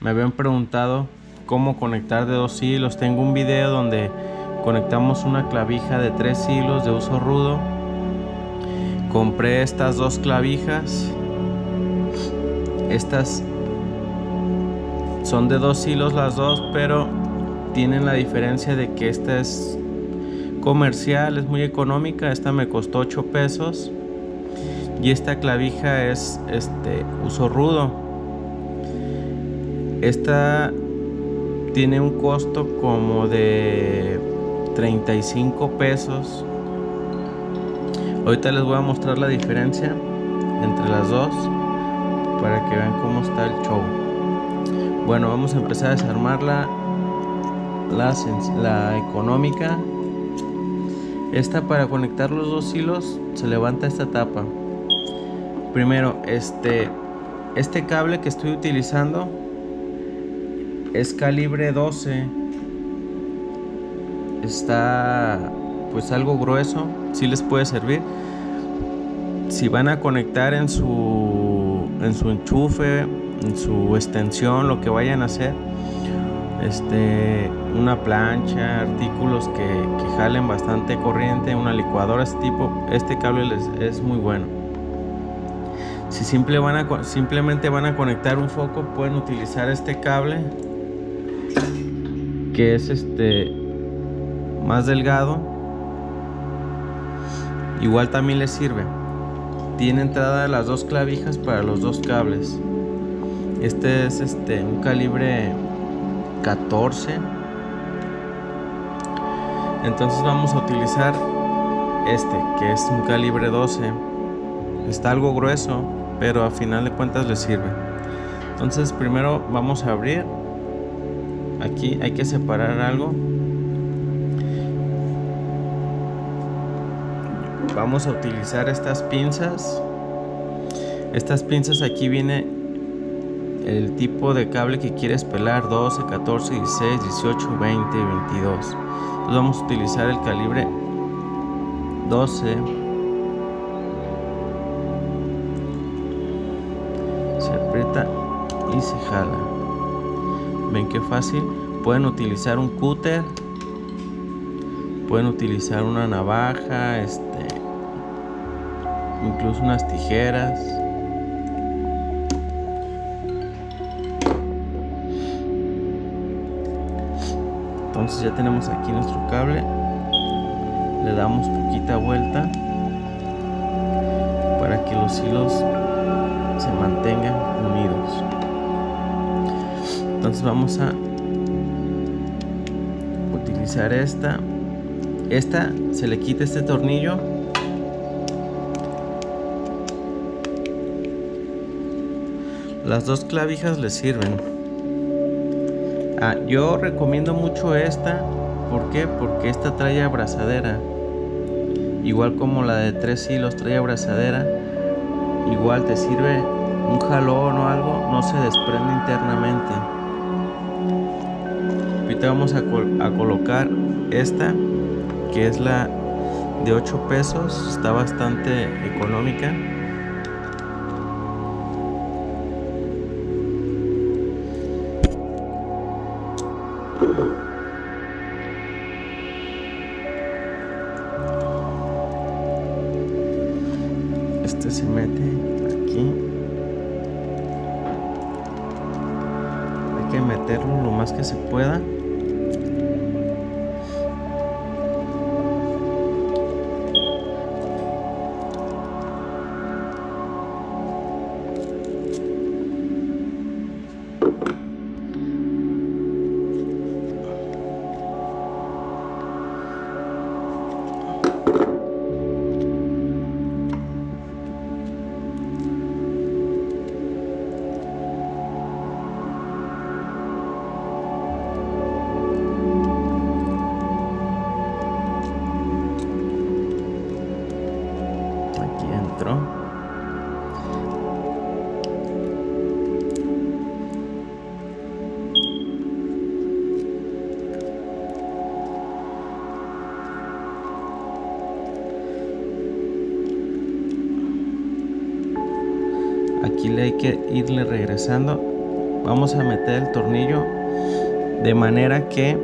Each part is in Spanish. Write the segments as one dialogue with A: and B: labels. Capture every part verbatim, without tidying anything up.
A: Me habían preguntado cómo conectar de dos hilos. Tengo un video donde conectamos una clavija de tres hilos de uso rudo. Compré estas dos clavijas. Estas son de dos hilos las dos, pero tienen la diferencia de que esta es comercial, es muy económica. Esta me costó ocho pesos y esta clavija es este uso rudo. Esta tiene un costo como de treinta y cinco pesos. Ahorita les voy a mostrar la diferencia entre las dos para que vean cómo está el show. Bueno, vamos a empezar a desarmar la, la, la económica. Esta, para conectar los dos hilos, se levanta esta tapa. Primero, este, este cable que estoy utilizando es calibre doce. Está pues algo grueso, sí les puede servir. Si van a conectar en su, en su enchufe, en su extensión, lo que vayan a hacer, este, una plancha, artículos que, que jalen bastante corriente, una licuadora, este tipo, este cable les, es muy bueno. Si simple van a, simplemente van a conectar un foco, pueden utilizar este cable, que es este más delgado. Igual también les sirve. Tiene entrada las dos clavijas para los dos cables. Este es este un calibre catorce. Entonces vamos a utilizar este, que es un calibre doce. Está algo grueso, pero a final de cuentas les sirve. Entonces primero vamos a abrir. Aquí hay que separar algo. Vamos a utilizar estas pinzas. Estas pinzas, aquí viene el tipo de cable que quieres pelar: doce, catorce, dieciséis, dieciocho, veinte, veintidós. Entonces vamos a utilizar el calibre doce. Se aprieta y se jala. Ven qué fácil. Pueden utilizar un cúter, pueden utilizar una navaja, este, incluso unas tijeras. Entonces ya tenemos aquí nuestro cable. Le damos poquita vuelta para que los hilos se mantengan unidos. Entonces vamos a utilizar esta. Esta se le quita este tornillo. Las dos clavijas le sirven. Ah, yo recomiendo mucho esta. ¿Por qué? Porque esta trae abrazadera. Igual como la de tres hilos trae abrazadera. Igual te sirve un jalón o algo, no se desprende internamente. Ahorita vamos a, col a colocar esta, que es la de ocho pesos. Está bastante económica. Este se mete aquí. Hay que meterlo lo más que se pueda. Aquí le hay que irle regresando vamos a meter el tornillo de manera que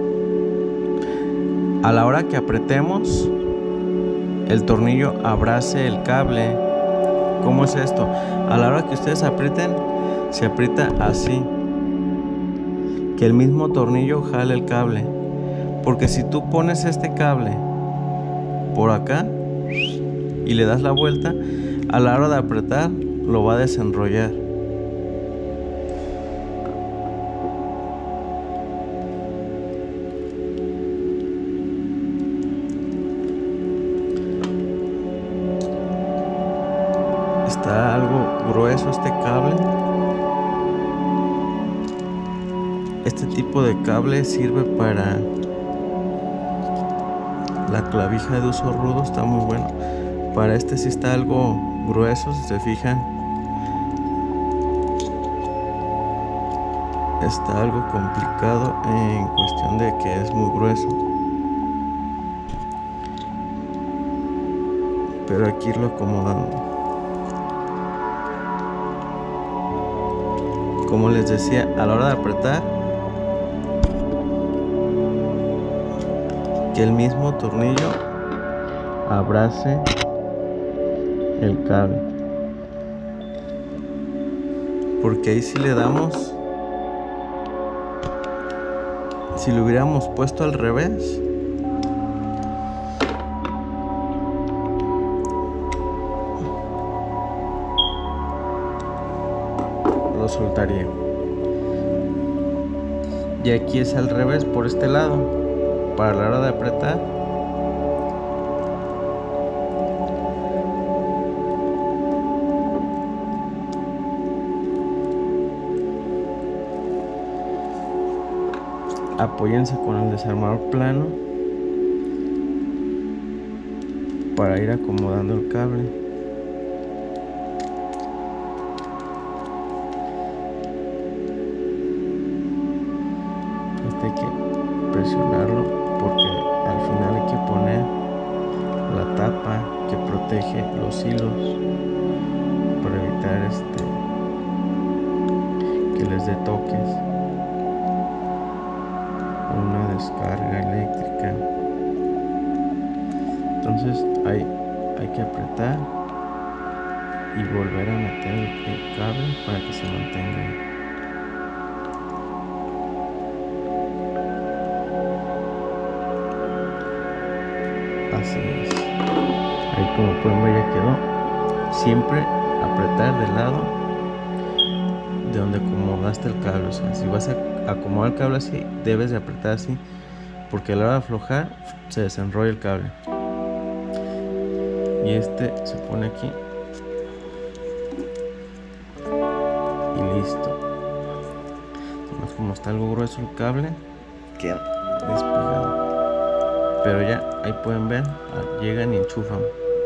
A: a la hora que apretemos el tornillo abrace el cable. ¿Cómo es esto? A la hora que ustedes aprieten, se aprieta así, que el mismo tornillo jale el cable, porque si tú pones este cable por acá y le das la vuelta, a la hora de apretar lo va a desenrollar. Está algo grueso este cable. Este tipo de cable sirve para la clavija de uso rudo, está muy bueno. Para este sí está algo grueso, si se fijan. Está algo complicado en cuestión de que es muy grueso. Pero aquí lo acomodando. Como les decía, a la hora de apretar, que el mismo tornillo abrace el cable, porque ahí si le damos, si lo hubiéramos puesto al revés, lo soltaría. Y aquí es al revés, por este lado, para la hora de apretar apóyense con el desarmador plano para ir acomodando el cable. Este hay que presionarlo porque al final hay que poner la tapa que protege los hilos para evitar este que les dé toques, una descarga eléctrica. Entonces hay, hay que apretar y volver a meter el, el cable para que se mantenga ahí. Así es. Ahí, como pueden ver, ya quedó. Siempre apretar del lado de donde acomodaste el cable. O sea, si vas a acomodar el cable así, debes de apretar así, porque a la hora de aflojar se desenrolla el cable. Y este se pone aquí y listo. Además, como está algo grueso el cable, queda despegado. Pero ya ahí pueden ver, llegan y enchufan.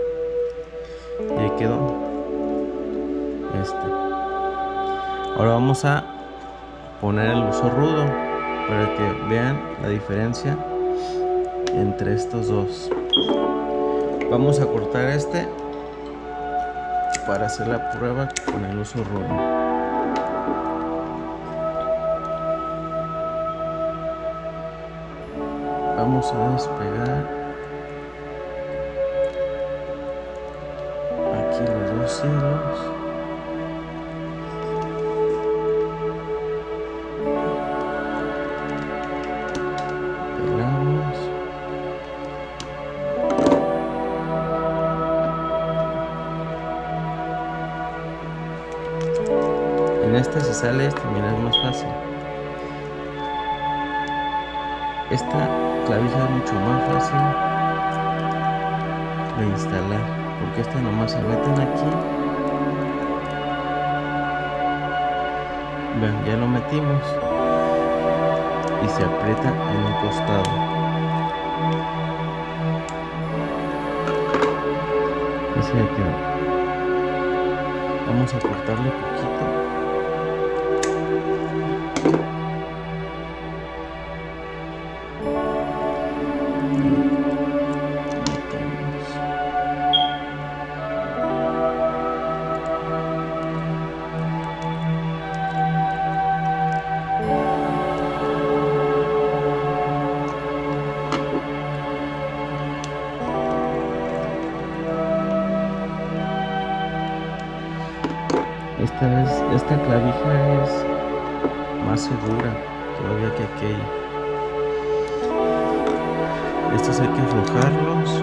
A: Y ahí quedó este. Ahora vamos a poner el uso rudo para que vean la diferencia entre estos dos. Vamos a cortar este para hacer la prueba con el uso rudo. Vamos a despegar aquí los dos hilos. Pegamos. En este se sale este, mira, es más fácil. Esta clavija es mucho más fácil de instalar, porque esta nomás se meten aquí. Vean, ya lo metimos y se aprieta en un costado. Ese ya quedó. Vamos a cortarle poquito. Esta, es, esta clavija es más segura todavía que aquella. Estos hay que aflojarlos.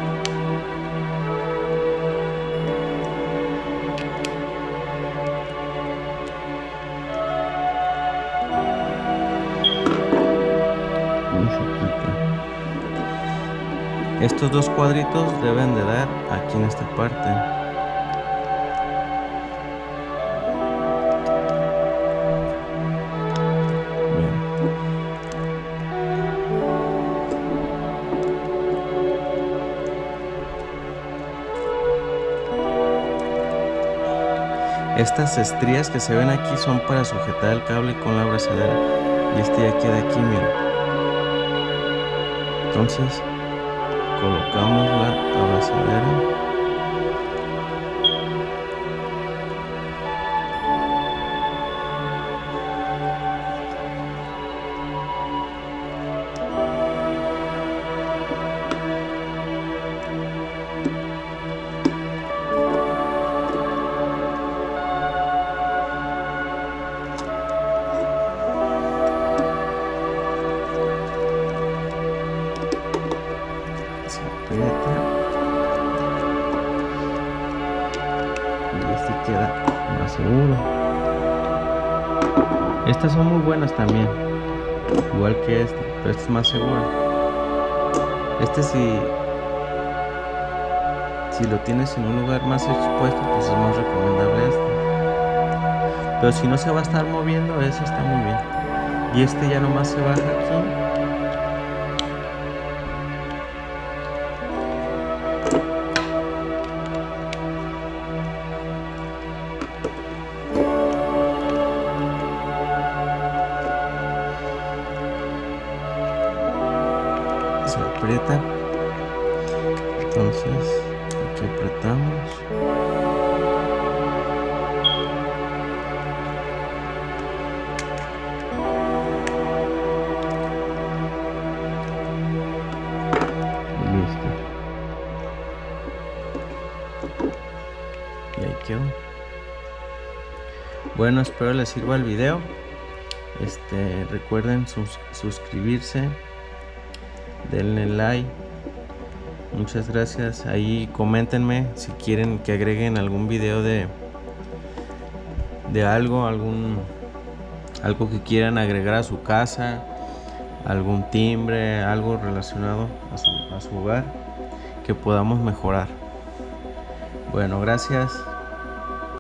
A: Estos dos cuadritos deben de dar aquí en esta parte. Bien. Estas estrías que se ven aquí son para sujetar el cable con la abrazadera. Y este ya queda aquí, miren. Entonces colocamos la abrazadera. Se aprieta y este queda más seguro. Estas son muy buenas también, igual que este, pero este es más seguro. Este si si lo tienes en un lugar más expuesto, pues es más recomendable este, pero si no se va a estar moviendo, ese está muy bien. Y este ya nomás se baja aquí. Se aprieta, entonces aquí apretamos, y listo, y ahí quedó. Bueno, espero les sirva el video. Este, recuerden sus, suscribirse, denle like. Muchas gracias. Ahí coméntenme si quieren que agreguen algún video de de algo, algún algo que quieran agregar a su casa, algún timbre, algo relacionado a su, a su hogar que podamos mejorar. Bueno, gracias.